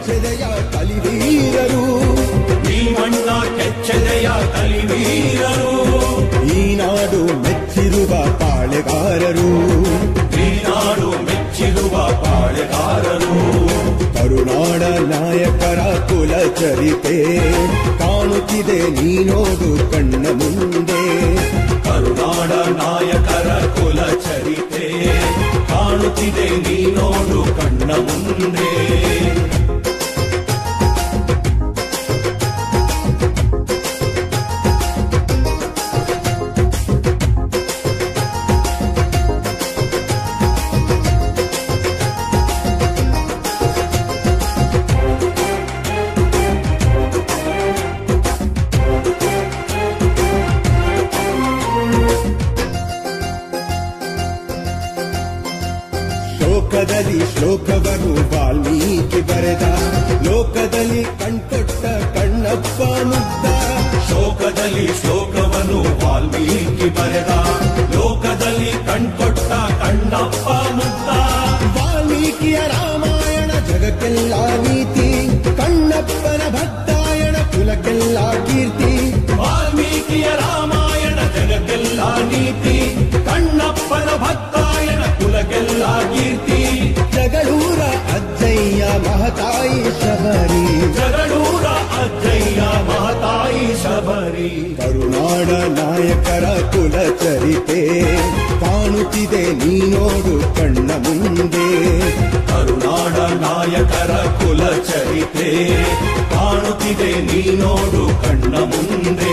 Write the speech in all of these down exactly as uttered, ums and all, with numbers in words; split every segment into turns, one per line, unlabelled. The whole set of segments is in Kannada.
ಕೆಚ್ಚೆದೆಯ ಕಲಿವೀರರು,
ಈ ಮಣ್ಣ ಕೆಚ್ಚೆದೆಯ ಕಲಿವೀರರು,
ಈ ನಾಡು ಮೆಚ್ಚಿರುವ ಪಾಳೆಗಾರರು,
ಈ ನಾಡು ಮೆಚ್ಚಿರುವ ಪಾಳೆಗಾರರು.
ಕರುನಾಡ ನಾಯಕರ ಕುಲ ಚರಿತೆ ಕಾಣುತ್ತಿದೆ ನೀನೋಡು ಕಣ್ಣ ಮುಂದೆ,
ಕರುನಾಡ ನಾಯಕರ ಕುಲ ಚರಿತೆ ಕಾಣುತ್ತಿದೆ ನೀನೋಡು ಕಣ್ಣ ಮುಂದೆ.
ಲೋಕದಲ್ಲಿ ಶ್ಲೋಕವನ್ನು ವಾಲ್ಮೀಕಿ ಬರೆದ, ಲೋಕದಲ್ಲಿ ಕಣ್ಕೊಟ್ಟ ಕಣ್ಣಪ್ಪ ಮುದ್ದ,
ಶೋಕದಲ್ಲಿ ಶ್ಲೋಕವನ್ನು ವಾಲ್ಮೀಕಿ ಬರೆದ, ಲೋಕದಲ್ಲಿ ಕಣ್ಕೊಟ್ಟ ಕಣ್ಣಪ್ಪ ಮುದ್ದ.
ವಾಲ್ಮೀಕಿಯ ರಾಮಾಯಣ ಜಗಕ್ಕೆಲ್ಲ ನೀತಿ, ಕಣ್ಣಪ್ಪನ ಭಕ್ತಾಯಣ ಕುಲಕ್ಕೆಲ್ಲ ಕೀರ್ತಿ.
ವಾಲ್ಮೀಕಿಯ ರಾಮಾಯಣ ಜಗಕ್ಕೆಲ್ಲ ನೀತಿ, ಕಣ್ಣಪ್ಪನ ಭಕ್ತಾಯಣ ಕುಲಕ್ಕೆಲ್ಲ ಕೀರ್ತಿ.
ಜಗಳೂರ ಅಜ್ಜಯ್ಯ ಮಹತಾಯಿ ಶಬರಿ,
ಜಗಳೂರ ಅಜ್ಜಯ್ಯ ಮಹತಾಯಿ ಶಬರಿ.
ಕರುನಾಡ ನಾಯಕರ ಕುಲ ಚರಿತೆ ಕಾಣುತ್ತಿದೆ ನೀನೋಡು ಕಣ್ಣ ಮುಂದೆ,
ಕರುನಾಡ ನಾಯಕರ ಕುಲ ಚರಿತೆ ಕಾಣುತ್ತಿದೆ ನೀನೋಡು ಕಣ್ಣ ಮುಂದೆ.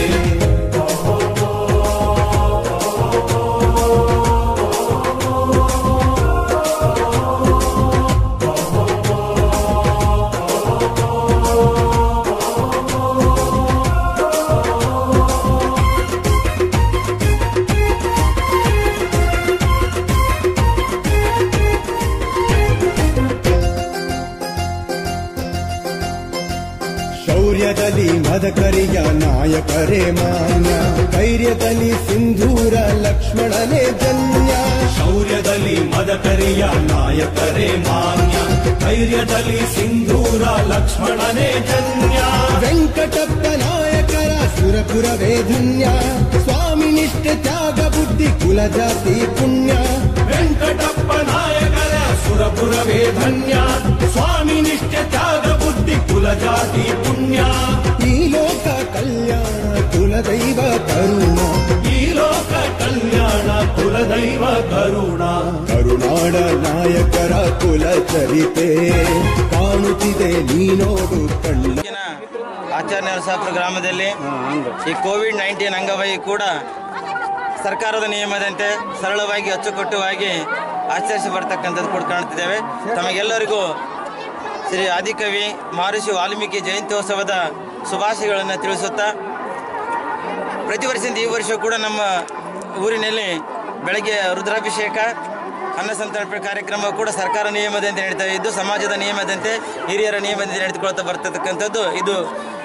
ಶೌರ್ಯದಲ್ಲಿ ಮದಕರಿಯ ನಾಯಕರೇ ಮಾನ್ಯ, ಧೈರ್ಯದಲ್ಲಿ ಸಿಂಧೂರ ಲಕ್ಷ್ಮಣನೇ ಜನ್ಯ.
ಶೌರ್ಯದಲ್ಲಿ ಮದಕರಿಯ ನಾಯಕರೇ ಮಾನ್ಯ, ಧೈರ್ಯದಲ್ಲಿ ಸಿಂಧೂರ ಲಕ್ಷ್ಮಣನೇ ಜನ್ಯ.
ವೆಂಕಟಪ್ಪ ನಾಯಕರ ಸುರಪುರವೇ ಧನ್ಯ, ಸ್ವಾಮಿ ನಿಷ್ಠೆ ತ್ಯಾಗ ಬುದ್ಧಿ ಕುಲ ಜಾತಿ ಪುಣ್ಯ.
ವೆಂಕಟಪ್ಪ ನಾಯಕರ ಸುರಪುರವೇ ಧನ್ಯ, ಸ್ವಾಮಿ ನಿಷ್ಠೆ ತ್ಯಾಗ ಬುದ್ಧಿ ಕುಲ ಜಾತಿ ಪುಣ್ಯ.
ಈ ಲೋಕ ಕಲ್ಯಾಣ ಕುಲದೈವ ಕರುಣ,
ಈ ಲೋಕ ಕಲ್ಯಾಣ ಕುಲದೈವ ಕರುಣ.
ಕರುನಾಡ ನಾಯಕರ ಕುಲ ಚರಿತೆ ಕಾಣುತ್ತಿದೆ ನೀನೋಡು ಕಣ್ಣ.
ಆಚಾರ್ಯ ನರಸಾಪುರ ಗ್ರಾಮದಲ್ಲಿ ಈ ಕೋವಿಡ್ ನೈನ್ಟೀನ್ ಅಂಗವಾಗಿ ಕೂಡ ಸರ್ಕಾರದ ನಿಯಮದಂತೆ ಸರಳವಾಗಿ ಅಚ್ಚುಕಟ್ಟುವಾಗಿ ಆಚರಿಸಿ ಬರ್ತಕ್ಕಂಥದ್ದು ಕೂಡ ಕಾಣ್ತಿದ್ದೇವೆ. ತಮಗೆಲ್ಲರಿಗೂ ಶ್ರೀ ಆದಿಕವಿ ಮಹರ್ಷಿ ವಾಲ್ಮೀಕಿ ಜಯಂತ್ಯೋತ್ಸವದ ಶುಭಾಶಯಗಳನ್ನು ತಿಳಿಸುತ್ತಾ, ಪ್ರತಿ ವರ್ಷದಿಂದ ಈ ವರ್ಷ ಕೂಡ ನಮ್ಮ ಊರಿನಲ್ಲಿ ಬೆಳಗ್ಗೆ ರುದ್ರಾಭಿಷೇಕ ಅನ್ನ ಸಂತರ್ಪಣೆ ಕಾರ್ಯಕ್ರಮ ಕೂಡ ಸರ್ಕಾರ ನಿಯಮದಂತೆ ನಡೀತಾ ಇದ್ದು, ಸಮಾಜದ ನಿಯಮದಂತೆ ಹಿರಿಯರ ನಿಯಮದಂತೆ ನಡೆದುಕೊಳ್ತಾ ಬರ್ತಕ್ಕಂಥದ್ದು ಇದು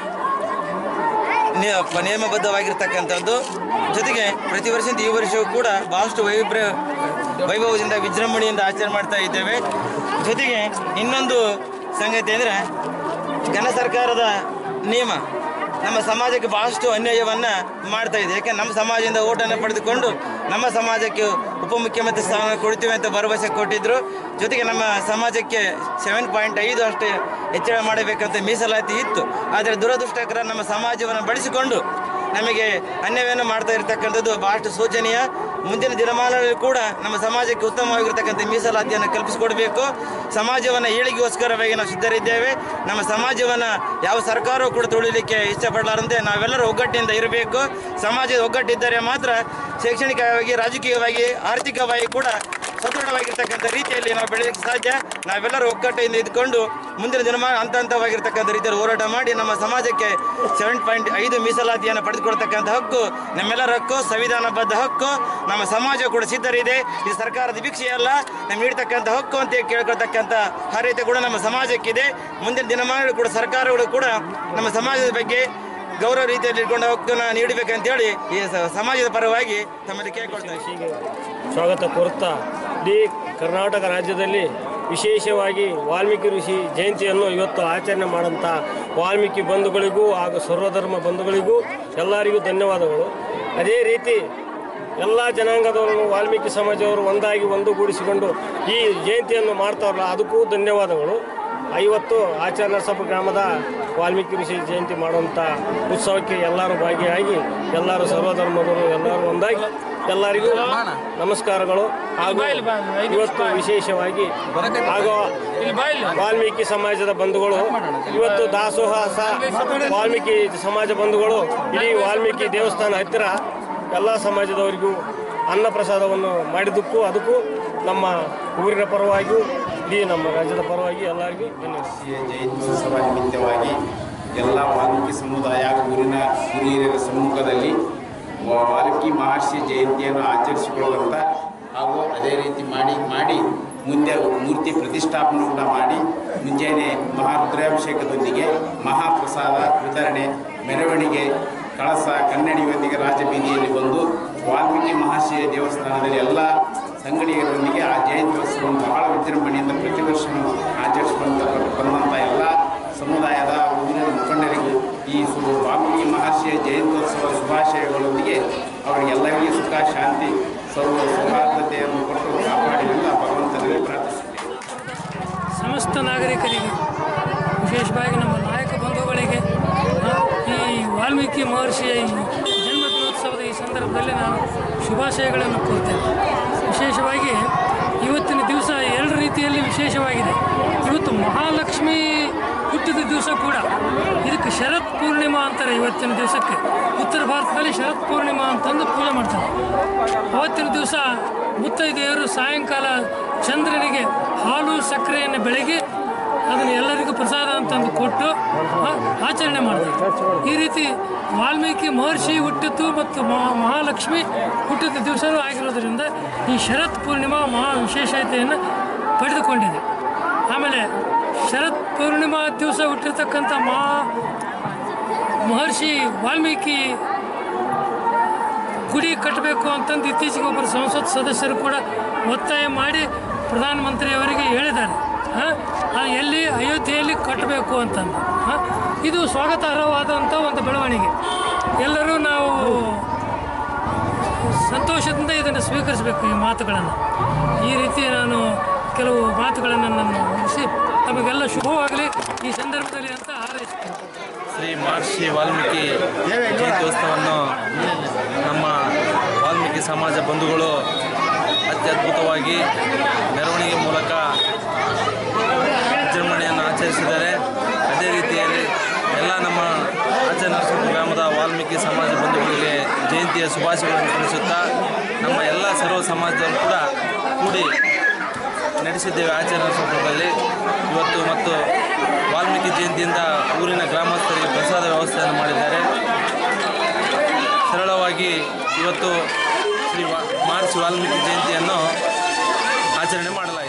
ನಿಯಮಬದ್ಧವಾಗಿರ್ತಕ್ಕಂಥದ್ದು. ಜೊತೆಗೆ ಪ್ರತಿ ವರ್ಷದಿಂದ ಈ ವರ್ಷವೂ ಕೂಡ ಬಹಳಷ್ಟು ವೈಭವ ವೈಭವದಿಂದ ವಿಜೃಂಭಣೆಯಿಂದ ಆಚರಣೆ ಮಾಡ್ತಾ ಇದ್ದೇವೆ. ಜೊತೆಗೆ ಇನ್ನೊಂದು ಸಂಗತಿ ಅಂದರೆ ಘನ ಸರ್ಕಾರದ ನಿಯಮ ನಮ್ಮ ಸಮಾಜಕ್ಕೆ ಬಹಳಷ್ಟು ಅನ್ಯಾಯವನ್ನು ಮಾಡ್ತಾ ಇದೆ. ಯಾಕೆ ನಮ್ಮ ಸಮಾಜದಿಂದ ಓಟನ್ನು ಪಡೆದುಕೊಂಡು ನಮ್ಮ ಸಮಾಜಕ್ಕೆ ಉಪಮುಖ್ಯಮಂತ್ರಿ ಸ್ಥಾನ ಕೊಡ್ತೀವಿ ಅಂತ ಭರವಸೆ ಕೊಟ್ಟಿದ್ದರು. ಜೊತೆಗೆ ನಮ್ಮ ಸಮಾಜಕ್ಕೆ ಸೆವೆನ್ ಪಾಯಿಂಟ್ ಐದು ಅಷ್ಟೇ ಹೆಚ್ಚಳ ಮಾಡಬೇಕಂತ ಮೀಸಲಾತಿ ಇತ್ತು. ಆದರೆ ದುರದೃಷ್ಟಕರ ನಮ್ಮ ಸಮಾಜವನ್ನು ಬಳಸಿಕೊಂಡು ನಮಗೆ ಅನ್ಯಾಯವನ್ನು ಮಾಡ್ತಾ ಇರತಕ್ಕಂಥದ್ದು ಬಹಳಷ್ಟು ಶೋಚನೀಯ. ಮುಂದಿನ ದಿನಮಾನಗಳಲ್ಲಿ ಕೂಡ ನಮ್ಮ ಸಮಾಜಕ್ಕೆ ಉತ್ತಮವಾಗಿರ್ತಕ್ಕಂಥ ಮೀಸಲಾತಿಯನ್ನು ಕಲ್ಪಿಸಿಕೊಡಬೇಕು. ಸಮಾಜವನ್ನು ಏಳಿಗೆಗೋಸ್ಕರವಾಗಿ ನಾವು ಸಿದ್ಧರಿದ್ದೇವೆ. ನಮ್ಮ ಸಮಾಜವನ್ನು ಯಾವ ಸರ್ಕಾರವೂ ಕೂಡ ತುಳಿಲಿಕ್ಕೆ ಇಷ್ಟಪಡಲಾರಂತೆ ನಾವೆಲ್ಲರೂ ಒಗ್ಗಟ್ಟಿನಿಂದ ಇರಬೇಕು. ಸಮಾಜದ ಒಗ್ಗಟ್ಟಿದ್ದರೆ ಮಾತ್ರ ಶೈಕ್ಷಣಿಕವಾಗಿ, ರಾಜಕೀಯವಾಗಿ, ಆರ್ಥಿಕವಾಗಿ ಕೂಡ ಸದೃಢವಾಗಿರ್ತಕ್ಕಂಥ ರೀತಿಯಲ್ಲಿ ನಾವು ಬೆಳೆಯಲಿಕ್ಕೆ ಸಾಧ್ಯ. ನಾವೆಲ್ಲರೂ ಒಗ್ಗಟ್ಟಿನಿಂದ ಇದ್ಕೊಂಡು ಮುಂದಿನ ದಿನಮಾನ ಹಂತ ಹಂತವಾಗಿರ್ತಕ್ಕಂಥ ರೀತಿಯಲ್ಲಿ ಹೋರಾಟ ಮಾಡಿ ನಮ್ಮ ಸಮಾಜಕ್ಕೆ ಸೆವೆನ್ ಪಾಯಿಂಟ್ ಐದು ಮೀಸಲಾತಿಯನ್ನು ಪಡೆದುಕೊಳ್ತಕ್ಕಂಥ ಹಕ್ಕು ನಮ್ಮೆಲ್ಲರ ಹಕ್ಕು, ಸಂವಿಧಾನಬದ್ಧ ಹಕ್ಕು. ನಮ್ಮ ಸಮಾಜ ಕೂಡ ಸಿದ್ಧರಿದೆ. ಇದು ಸರ್ಕಾರದ ಭಿಕ್ಷೆಯಲ್ಲ, ನಮ್ಗೆ ನೀಡ್ತಕ್ಕಂಥ ಹಕ್ಕು ಅಂತ ಕೇಳ್ಕೊಳ್ತಕ್ಕಂಥ ಅರ್ಹತೆ ಕೂಡ ನಮ್ಮ ಸಮಾಜಕ್ಕಿದೆ. ಮುಂದಿನ ದಿನಮಾನಗಳು ಕೂಡ ಸರ್ಕಾರಗಳು ಕೂಡ ನಮ್ಮ ಸಮಾಜದ ಬಗ್ಗೆ ಗೌರವ ರೀತಿಯಲ್ಲಿ ಇಟ್ಕೊಂಡ ಹಕ್ಕನ್ನು ನೀಡಬೇಕಂತೇಳಿ ಈ ಸಮಾಜದ ಪರವಾಗಿ ತಮ್ಮಲ್ಲಿ ಕೇಳ್ಕೊಳ್ತಾ
ಸ್ವಾಗತ ಕೋರುತ್ತಾ ಇಡೀ ಕರ್ನಾಟಕ ರಾಜ್ಯದಲ್ಲಿ ವಿಶೇಷವಾಗಿ ವಾಲ್ಮೀಕಿ ಋಷಿ ಜಯಂತಿಯನ್ನು ಇವತ್ತು ಆಚರಣೆ ಮಾಡೋಂಥ ವಾಲ್ಮೀಕಿ ಬಂಧುಗಳಿಗೂ ಹಾಗೂ ಸರ್ವಧರ್ಮ ಬಂಧುಗಳಿಗೂ ಎಲ್ಲರಿಗೂ ಧನ್ಯವಾದಗಳು. ಅದೇ ರೀತಿ ಎಲ್ಲ ಜನಾಂಗದವರನ್ನು ವಾಲ್ಮೀಕಿ ಸಮಾಜದವರು ಒಂದಾಗಿ ಒಂದುಗೂಡಿಸಿಕೊಂಡು ಈ ಜಯಂತಿಯನ್ನು ಮಾಡ್ತಾರಲ್ಲ ಅದಕ್ಕೂ ಧನ್ಯವಾದಗಳು. ಐವತ್ತು ಆಚಾರ್ಯ ನರಸಾಪುರ ಗ್ರಾಮದ ವಾಲ್ಮೀಕಿ ಋಷಿ ಜಯಂತಿ ಮಾಡುವಂಥ ಉತ್ಸವಕ್ಕೆ ಎಲ್ಲರೂ ಭಾಗಿಯಾಗಿ ಎಲ್ಲರೂ ಸರ್ವಧರ್ಮದವರು ಎಲ್ಲರೂ ಒಂದಾಗಿ ಎಲ್ಲರಿಗೂ ನಮಸ್ಕಾರಗಳು. ಹಾಗೂ ಇವತ್ತು ವಿಶೇಷವಾಗಿ ಹಾಗೂ ವಾಲ್ಮೀಕಿ ಸಮಾಜದ ಬಂಧುಗಳು ಇವತ್ತು ದಾಸೋಹ ವಾಲ್ಮೀಕಿ ಸಮಾಜ ಬಂಧುಗಳು ಇಡೀ ವಾಲ್ಮೀಕಿ ದೇವಸ್ಥಾನ ಹತ್ತಿರ ಎಲ್ಲ ಸಮಾಜದವರಿಗೂ ಅನ್ನ ಪ್ರಸಾದವನ್ನು ಮಾಡಿದ್ದಕ್ಕೂ ಅದಕ್ಕೂ ನಮ್ಮ ಊರಿನ ಪರವಾಗಿಯೂ ಇಡೀ ನಮ್ಮ ರಾಜ್ಯದ ಪರವಾಗಿ ಎಲ್ಲರಿಗೂ ಧನ್ಯವಾದ.
ಜಯಂತ್ಯೋತ್ಸವ ನಿಮಿತ್ತವಾಗಿ ಎಲ್ಲ ವಾಲ್ಮೀಕಿ ಸಮುದಾಯ ಊರಿನ ಹಿರಿಯರ ಸಮ್ಮುಖದಲ್ಲಿ ವಾಲ್ಮೀಕಿ ಮಹರ್ಷಿ ಜಯಂತಿಯನ್ನು ಆಚರಿಸಿಕೊಳ್ಳುವಂಥ ಹಾಗೂ ಅದೇ ರೀತಿ ಮಾಡಿ ಮಾಡಿ ಮುಂದೆ ಮೂರ್ತಿ ಪ್ರತಿಷ್ಠಾಪನೆ ಕೂಡ ಮಾಡಿ ಮುಂಜಾನೆ ಮಹಾರುದ್ರಾಭಿಷೇಕದೊಂದಿಗೆ ಮಹಾಪ್ರಸಾದ ವಿತರಣೆ, ಮೆರವಣಿಗೆ, ಕಳಸ, ಕನ್ನಡಿಯೊಂದಿಗೆ ರಾಜಬೀದಿಯಲ್ಲಿ ಬಂದು ವಾಲ್ಮೀಕಿ ಮಹರ್ಷಿಯ ದೇವಸ್ಥಾನದಲ್ಲಿ ಎಲ್ಲ ಸಂಗಡಿಗರೊಂದಿಗೆ ಆ ಜಯಂತ್ಯೋತ್ಸವವನ್ನು ಬಹಳ ವಿಜೃಂಭಣೆಯಿಂದ ಪ್ರತಿ ವರ್ಷವೂ ಆಚರಿಸಿಕೊಂಡ ಬಂದಂಥ ಎಲ್ಲ ಸಮುದಾಯದ ಊರಿನ ಮುಖಂಡರಿಗೂ ಈ ಸು ವಾಲ್ಮೀಕಿ ಮಹರ್ಷಿಯ ಜಯಂತ್ಯೋತ್ಸವ ಶುಭಾಶಯಗಳೊಂದಿಗೆ ಅವರಿಗೆಲ್ಲರಿಗೂ ಸುಖ, ಶಾಂತಿ, ಸರ್ವ ಸೌಹಾರ್ದತೆಯನ್ನು ಕೊಟ್ಟು ಕಾಪಾಡಿದಂತ ಭಗವಂತನಿಗೆ ಪ್ರಾರ್ಥಿಸುತ್ತೇವೆ.
ಸಮಸ್ತ ನಾಗರಿಕರಿಗೆ, ವಿಶೇಷವಾಗಿ ನಮ್ಮ ನಾಯಕ ಬಂಧುಗಳಿಗೆ ಈ ವಾಲ್ಮೀಕಿ ಮಹರ್ಷಿಯ ಈ ಜನ್ಮ ದಿನೋತ್ಸವದ ಈ ಸಂದರ್ಭದಲ್ಲಿ ನಾನು ಶುಭಾಶಯಗಳನ್ನು ಕೋರ್ತೇನೆ. ವಿಶೇಷವಾಗಿ ಇವತ್ತಿನ ದಿವಸ ಎರಡು ರೀತಿಯಲ್ಲಿ ವಿಶೇಷವಾಗಿದೆ. ಇವತ್ತು ಮಹಾಲಕ್ಷ್ಮಿ ಹುಟ್ಟಿದ ದಿವಸ ಕೂಡ. ಇದಕ್ಕೆ ಶರತ್ ಪೂರ್ಣಿಮಾ ಅಂತಾರೆ. ಇವತ್ತಿನ ದಿವಸಕ್ಕೆ ಉತ್ತರ ಭಾರತದಲ್ಲಿ ಶರತ್ ಪೂರ್ಣಿಮಾ ಅಂತಂದು ಪೂಜೆ ಮಾಡ್ತಾರೆ. ಅವತ್ತಿನ ದಿವಸ ಮುತ್ತೈದೆಯರು ಸಾಯಂಕಾಲ ಚಂದ್ರನಿಗೆ ಹಾಲು ಸಕ್ಕರೆಯನ್ನು ಬೆಳಗ್ಗೆ ಅದನ್ನು ಎಲ್ಲರಿಗೂ ಪ್ರಸಾದ ಅಂತಂದು ಕೊಟ್ಟು ಆಚರಣೆ ಮಾಡ್ತಾರೆ. ಈ ರೀತಿ ವಾಲ್ಮೀಕಿ ಮಹರ್ಷಿ ಹುಟ್ಟಿದ್ದು ಮತ್ತು ಮಹಾ ಮಹಾಲಕ್ಷ್ಮಿ ಹುಟ್ಟಿದ ದಿವಸವೂ ಆಗಿರೋದರಿಂದ ಈ ಶರತ್ ಪೂರ್ಣಿಮಾ ಮಹಾ ವಿಶೇಷತೆಯನ್ನು ಪಡೆದುಕೊಂಡಿದೆ. ಆಮೇಲೆ ಶರತ್ ಪೂರ್ಣಿಮಾ ದಿವಸ ಹುಟ್ಟಿರ್ತಕ್ಕಂಥ ಮಹಾ ಮಹರ್ಷಿ ವಾಲ್ಮೀಕಿ ಗುಡಿ ಕಟ್ಟಬೇಕು ಅಂತಂದು ಇತ್ತೀಚೆಗೆ ಒಬ್ಬರು ಸಂಸತ್ ಸದಸ್ಯರು ಕೂಡ ಒತ್ತಾಯ ಮಾಡಿ ಪ್ರಧಾನಮಂತ್ರಿಯವರಿಗೆ ಹೇಳಿದ್ದಾರೆ. ಎಲ್ಲಿ ಅಯೋಧ್ಯೆಯಲ್ಲಿ ಕಟ್ಟಬೇಕು ಅಂತಂದು. ಇದು ಸ್ವಾಗತಾರ್ಹವಾದಂಥ ಒಂದು ಬೆಳವಣಿಗೆ. ಎಲ್ಲರೂ ನಾವು ಸಂತೋಷದಿಂದ ಇದನ್ನು ಸ್ವೀಕರಿಸಬೇಕು, ಈ ಮಾತುಗಳನ್ನು. ಈ ರೀತಿ ನಾನು ಕೆಲವು ಮಾತುಗಳನ್ನು ನಾನು ಮುಗಿಸಿ ತಮಗೆಲ್ಲ ಶುಭವಾಗಲಿ ಈ ಸಂದರ್ಭದಲ್ಲಿ ಅಂತ ಹಾರೈಸುತ್ತೇನೆ.
ಶ್ರೀ ಮಹರ್ಷಿ ವಾಲ್ಮೀಕಿ ಜಯಂತ್ಯೋತ್ಸವವನ್ನು ನಮ್ಮ ವಾಲ್ಮೀಕಿ ಸಮಾಜ ಬಂಧುಗಳು ಅತ್ಯದ್ಭುತವಾಗಿ ಮೆರವಣಿಗೆ ಮೂಲಕ ವಿಜೃಂಭಣೆಯನ್ನು ಆಚರಿಸಿದ್ದಾರೆ. ಅದೇ ರೀತಿಯಲ್ಲಿ ಎಲ್ಲ ನಮ್ಮ ಆಚಾರ್ಯ ನರಸಾಪುರ ಗ್ರಾಮದ ವಾಲ್ಮೀಕಿ ಸಮಾಜ ಬಂಧುಗಳಿಗೆ ಜಯಂತಿಯ ಶುಭಾಶಯಗಳನ್ನು ತಿಳಿಸುತ್ತಾ ನಮ್ಮ ಎಲ್ಲ ಸರ್ವ ಸಮಾಜದವರು ಕೂಡ ಕೂಡಿ ನಡೆಸಿದ್ದೇವೆ ಆಚಾರ್ಯ ನರಸಾಪುರದಲ್ಲಿ. ಇವತ್ತು ಮತ್ತು ವಾಲ್ಮೀಕಿ ಜಯಂತಿಯಿಂದ ಊರಿನ ಗ್ರಾಮಸ್ಥರಿಗೆ ಪ್ರಸಾದ ವ್ಯವಸ್ಥೆಯನ್ನು ಮಾಡಿದ್ದಾರೆ. ಸರಳವಾಗಿ ಇವತ್ತು ಶ್ರೀ ವಾ ಮಹರ್ಷಿ ವಾಲ್ಮೀಕಿ ಜಯಂತಿಯನ್ನು ಆಚರಣೆ ಮಾಡಲಾಗಿದೆ.